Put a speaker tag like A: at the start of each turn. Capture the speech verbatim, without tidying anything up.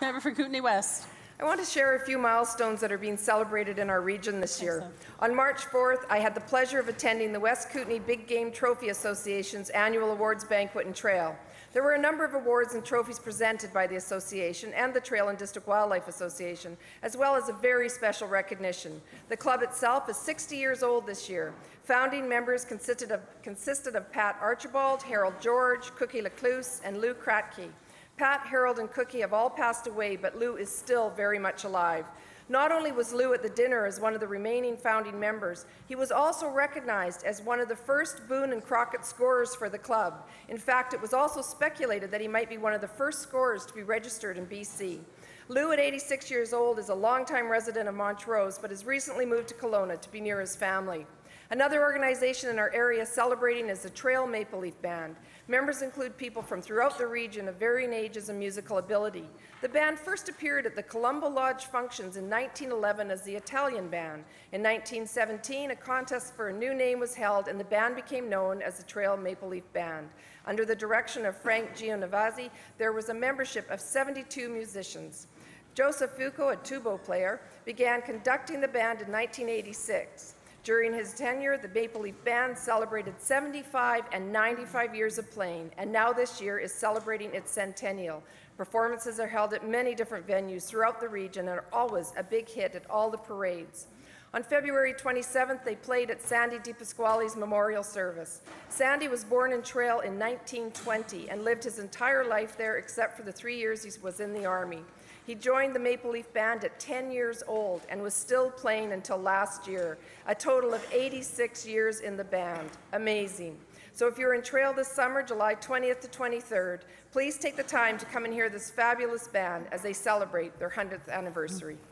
A: Member for Kootenay West.
B: I want to share a few milestones that are being celebrated in our region this year. On March fourth, I had the pleasure of attending the West Kootenay Big Game Trophy Association's annual awards banquet and trail. There were a number of awards and trophies presented by the association and the Trail and District Wildlife Association, as well as a very special recognition. The club itself is sixty years old this year. Founding members consisted of, consisted of Pat Archibald, Harold George, Cookie L'Ecluse, and Lou Kratky. Pat, Harold, and Cookie have all passed away, but Lou is still very much alive. Not only was Lou at the dinner as one of the remaining founding members, he was also recognized as one of the first Boone and Crockett scorers for the club. In fact, it was also speculated that he might be one of the first scorers to be registered in B C. Lou, at eighty-six years old, is a longtime resident of Montrose, but has recently moved to Kelowna to be near his family. Another organization in our area celebrating is the Trail Maple Leaf Band. Members include people from throughout the region of varying ages and musical ability. The band first appeared at the Columba Lodge functions in nineteen eleven as the Italian Band. In nineteen seventeen, a contest for a new name was held, and the band became known as the Trail Maple Leaf Band. Under the direction of Frank Giovinazzi, there was a membership of seventy-two musicians. Joseph Fuco, a tubo player, began conducting the band in nineteen eighty-six. During his tenure, the Maple Leaf Band celebrated seventy-five and ninety-five years of playing, and now this year is celebrating its centennial. Performances are held at many different venues throughout the region and are always a big hit at all the parades. On February twenty-seventh, they played at Sandy DePasquale's memorial service. Sandy was born in Trail in nineteen twenty and lived his entire life there except for the three years he was in the Army. He joined the Maple Leaf Band at ten years old and was still playing until last year, a total of eighty-six years in the band. Amazing. So if you're in Trail this summer, July twentieth to twenty-third, please take the time to come and hear this fabulous band as they celebrate their hundredth anniversary.